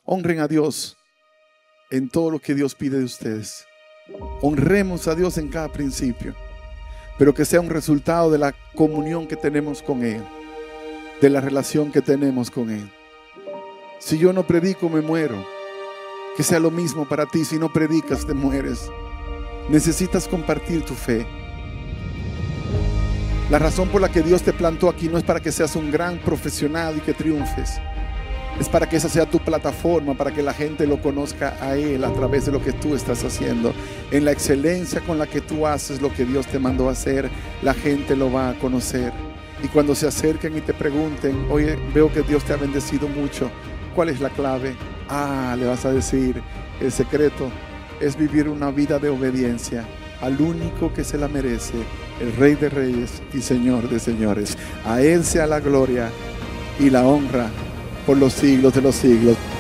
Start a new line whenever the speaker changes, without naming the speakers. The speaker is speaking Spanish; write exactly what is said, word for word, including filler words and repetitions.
Honren a Dios en todo lo que Dios pide de ustedes. Honremos a Dios en cada principio, pero que sea un resultado de la comunión que tenemos con Él, de la relación que tenemos con Él. Si yo no predico, me muero. Que sea lo mismo para ti. Si no predicas, te mueres. Necesitas compartir tu fe. La razón por la que Dios te plantó aquí no es para que seas un gran profesional y que triunfes. Es para que esa sea tu plataforma, para que la gente lo conozca a Él a través de lo que tú estás haciendo. En la excelencia con la que tú haces lo que Dios te mandó a hacer, la gente lo va a conocer. Y cuando se acerquen y te pregunten, oye, veo que Dios te ha bendecido mucho, ¿cuál es la clave? Ah, le vas a decir, el secreto es vivir una vida de obediencia al único que se la merece, el Rey de Reyes y Señor de Señores. A Él sea la gloria y la honra por los siglos de los siglos.